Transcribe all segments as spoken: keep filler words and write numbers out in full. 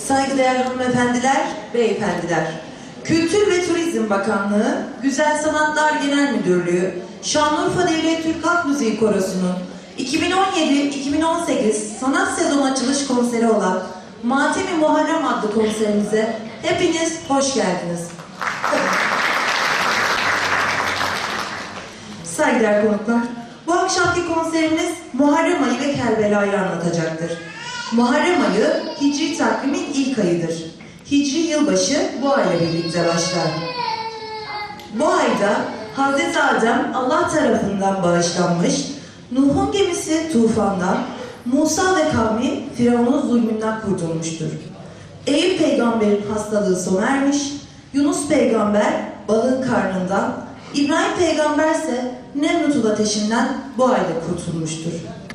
Saygıdeğer hanımefendiler, beyefendiler, Kültür ve Turizm Bakanlığı, Güzel Sanatlar Genel Müdürlüğü, Şanlıurfa Devlet Türk Halk Müziği Korosu'nun iki bin on yedi iki bin on sekiz sanat sezonu açılış konseri olan Matemi Muharrem adlı konserimize hepiniz hoş geldiniz. Saygıdeğer konuklar, bu akşamki konserimiz Muharrem ayı ve Kerbela'yı anlatacaktır. Muharrem ayı Hicri takvimin ilk ayıdır. Hicri yılbaşı bu ayla birlikte başlar. Bu ayda Hazreti Adem Allah tarafından bağışlanmış, Nuh'un gemisi tufandan, Musa ve kavmi Firavun'un zulmünden kurtulmuştur. Eyüp peygamberin hastalığı sona ermiş, Yunus peygamber balığın karnından, İbrahim peygamber ise Nemrut'un ateşinden bu ayda kurtulmuştur.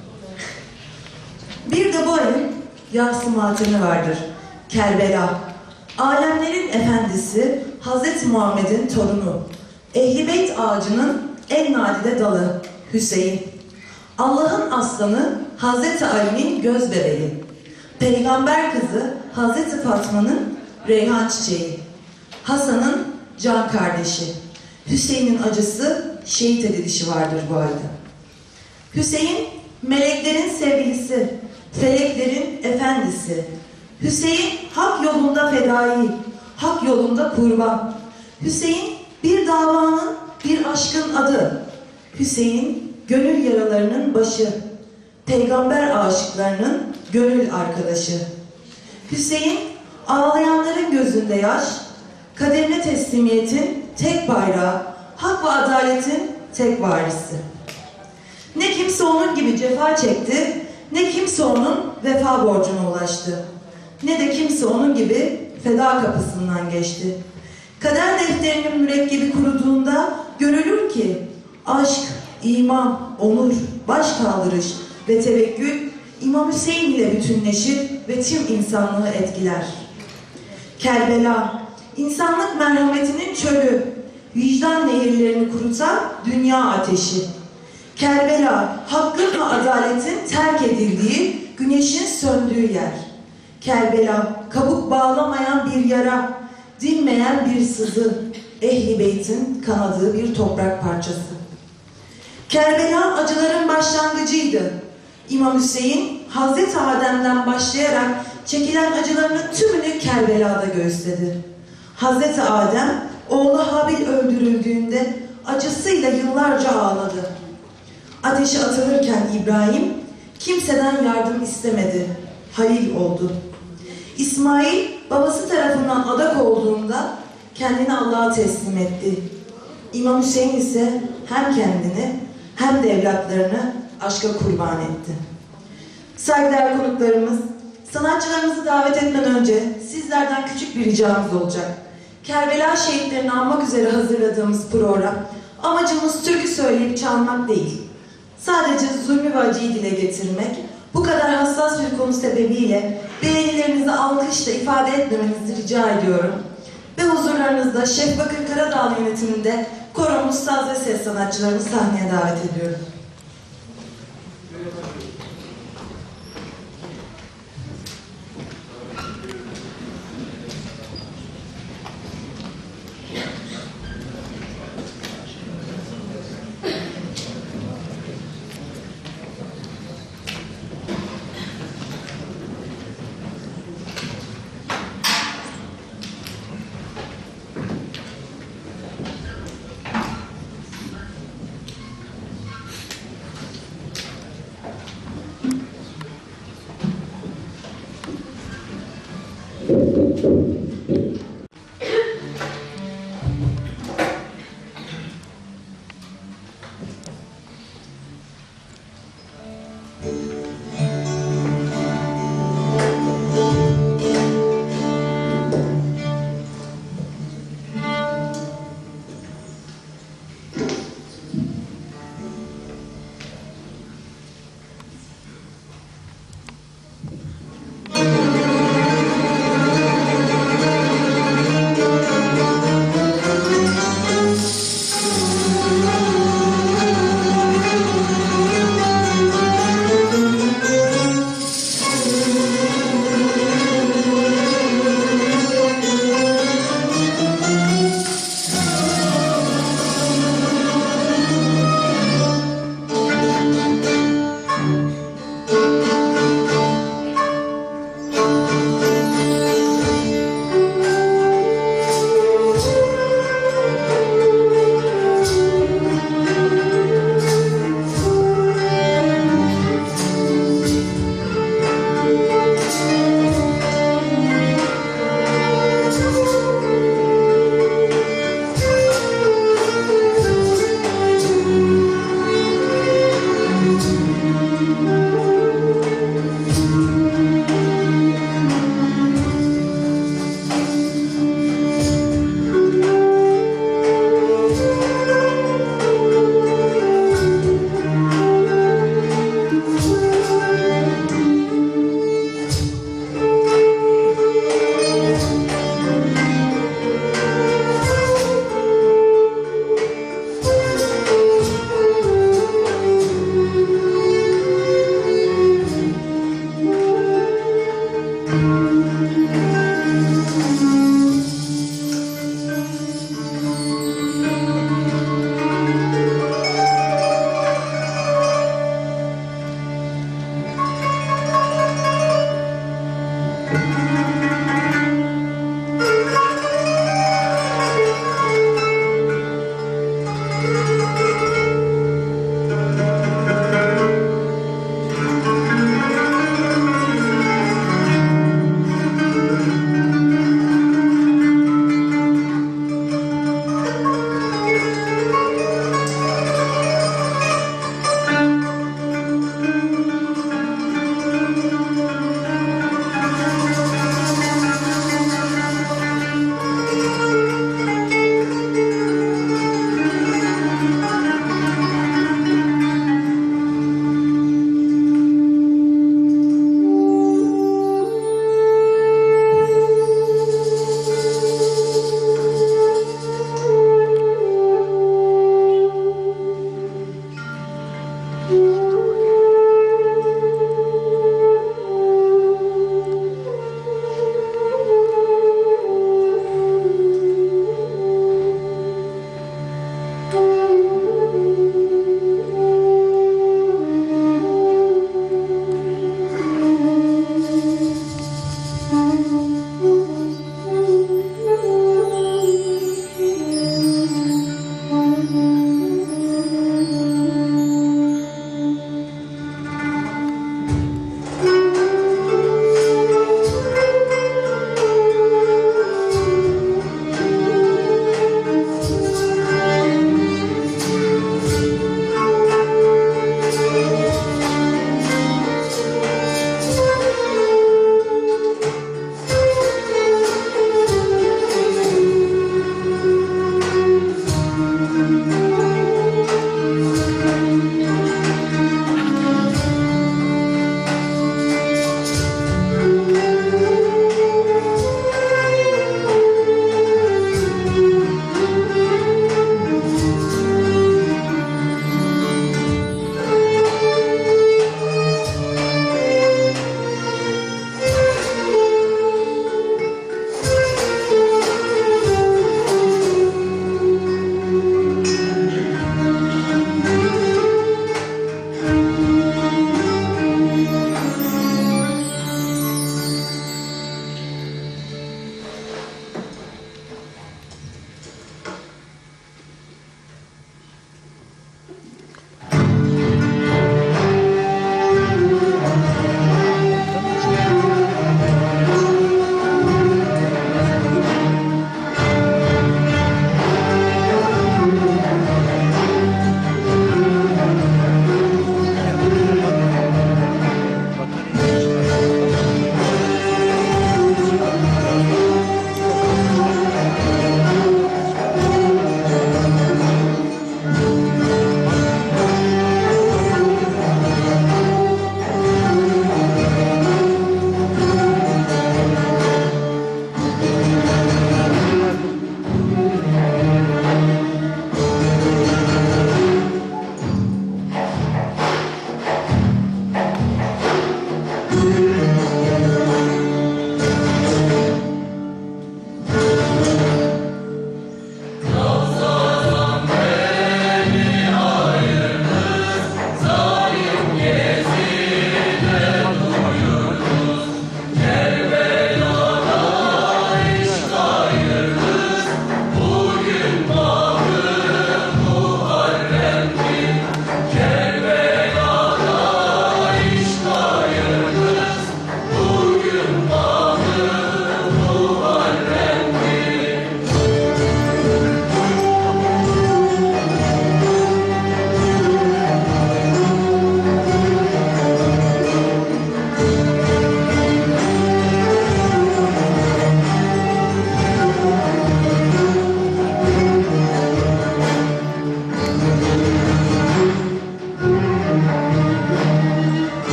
Bir de bu ayın yas-ı matemi vardır. Kerbela, alemlerin efendisi Hazreti Muhammed'in torunu, Ehl-i Beyt ağacının en nadide dalı Hüseyin, Allah'ın aslanı Hazreti Ali'nin göz bebeği, peygamber kızı Hazreti Fatma'nın reyhan çiçeği, Hasan'ın can kardeşi, Hüseyin'in acısı şehit edilişi vardır bu ayda. Hüseyin, meleklerin sevgilisi, feleklerin efendisi. Hüseyin, hak yolunda fedai, hak yolunda kurban. Hüseyin, bir davanın, bir aşkın adı. Hüseyin, gönül yaralarının başı. Peygamber aşıklarının gönül arkadaşı. Hüseyin, ağlayanların gözünde yaş, kaderine teslimiyetin tek bayrağı, hak ve adaletin tek varisi. Ne kimse onun gibi cefa çekti, ne kimse onun vefa borcuna ulaştı. Ne de kimse onun gibi feda kapısından geçti. Kader defterinin mürekkebi kuruduğunda görülür ki aşk, iman, onur, baş kaldırış ve tevekkül İmam Hüseyin ile bütünleşir ve tüm insanlığı etkiler. Kerbela, insanlık merhametinin çölü, vicdan nehirlerini kurutan dünya ateşi. Kerbela, hakkın ve adaletin terk edildiği, güneşin söndüğü yer. Kerbela, kabuk bağlamayan bir yara, dinmeyen bir sızı, Ehl-i Beyt'in kanadığı bir toprak parçası. Kerbela, acıların başlangıcıydı. İmam Hüseyin, Hazreti Adem'den başlayarak çekilen acılarının tümünü Kerbela'da göğüsledi. Hazreti Adem, oğlu Habil öldürüldüğünde acısıyla yıllarca ağladı. Ateşe atılırken İbrahim, kimseden yardım istemedi, Halil oldu. İsmail, babası tarafından adak olduğunda kendini Allah'a teslim etti. İmam Hüseyin ise hem kendini hem de evlatlarını aşka kurban etti. Saygıdeğer konuklarımız, sanatçılarımızı davet etmeden önce sizlerden küçük bir ricamız olacak. Kerbela şehitlerini anmak üzere hazırladığımız program, amacımız türkü söyleyip çalmak değil. Sadece zulmü ve acıyı dile getirmek, bu kadar hassas bir konu sebebiyle beğenilerinizi alkışla ifade etmemenizi rica ediyorum. Ve huzurlarınızda Şef Bakır Karadağ yönetiminde koromuz, saz ve ses sanatçılarımızı sahneye davet ediyorum. Müzik